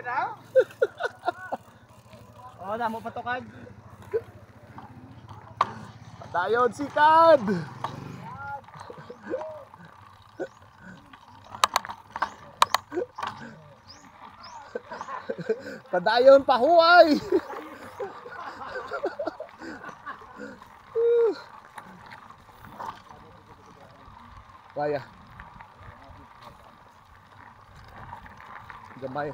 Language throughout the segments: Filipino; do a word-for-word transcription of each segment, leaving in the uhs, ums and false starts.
Oh, damo patukad. Padayon sikad. Padayon pahuay. Waya. Gamay.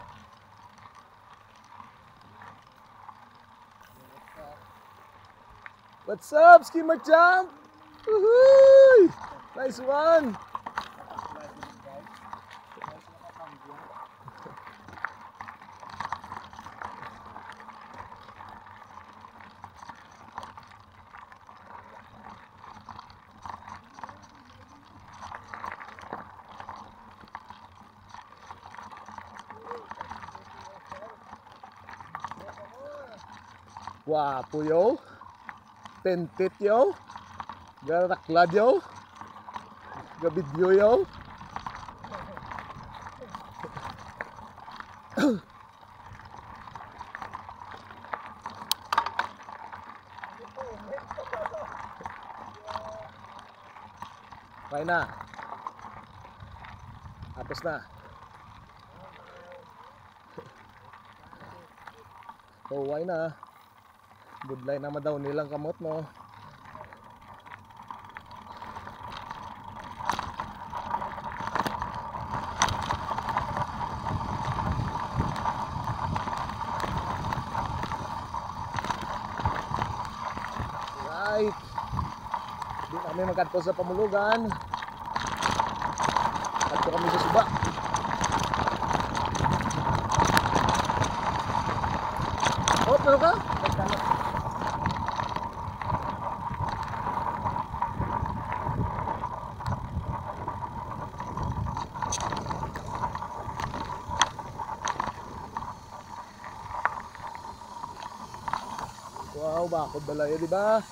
What's up, skimmer jump? Woohoo! Nice one. Guwapo yo. Pentit yo. Garaklad yo. Gabidyo yo. Why na? Tapos na. Oh, why na? Budlay naman daw nilang kamot mo. Right. Di kami magkadto sa Pamol-ogan. Kadto kami sa Suba. Oh, pero ka? Wow, bakod balaya, di ba?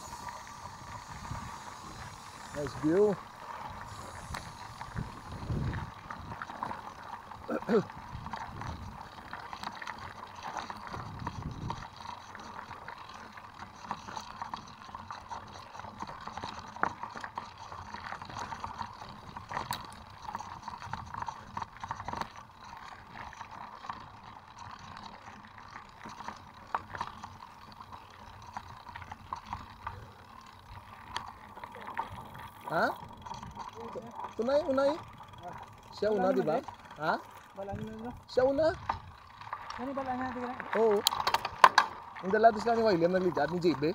Nice view. Ha? Tunay, unay. Siya una, di ba? Ha? Siya una. Ano ba lang natin? Oo. Ang dalados lang ni William nagligad ni J B.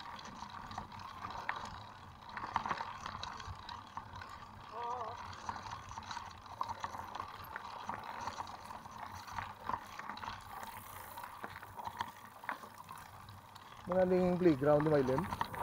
Mga ning playground ni William.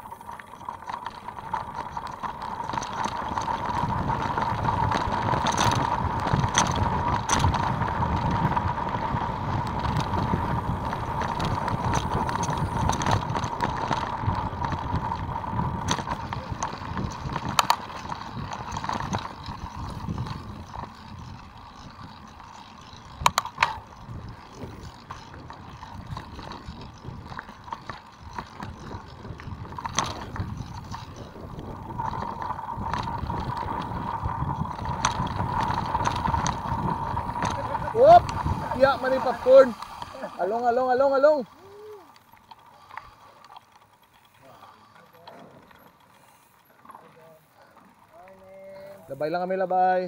Whoop! Tiyak man yung popcorn. Along, along, along, along. Labay lang kami, labay.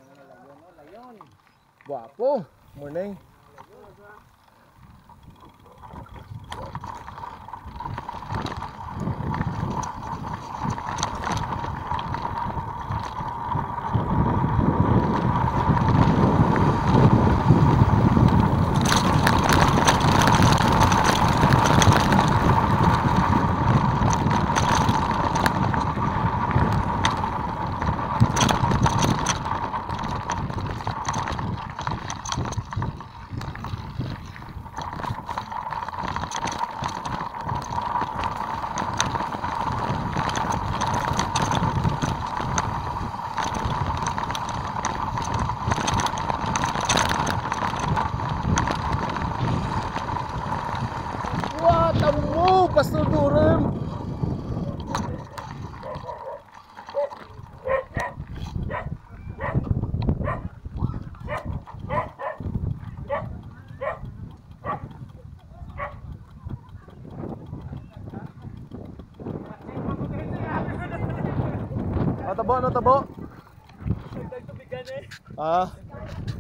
Guwapo. Morning. Pastor Durham. Natabo, natabo. Ah.